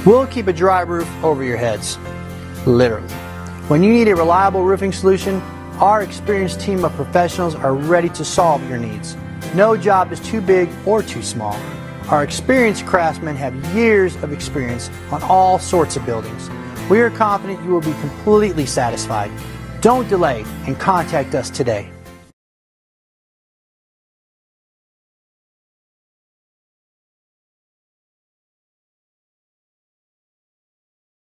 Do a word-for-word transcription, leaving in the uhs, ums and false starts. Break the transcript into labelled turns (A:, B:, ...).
A: We'll keep a dry roof over your heads, literally. When you need a reliable roofing solution, our experienced team of professionals are ready to solve your needs. No job is too big or too small. Our experienced craftsmen have years of experience on all sorts of buildings. We are confident you will be completely satisfied. Don't delay and contact us today.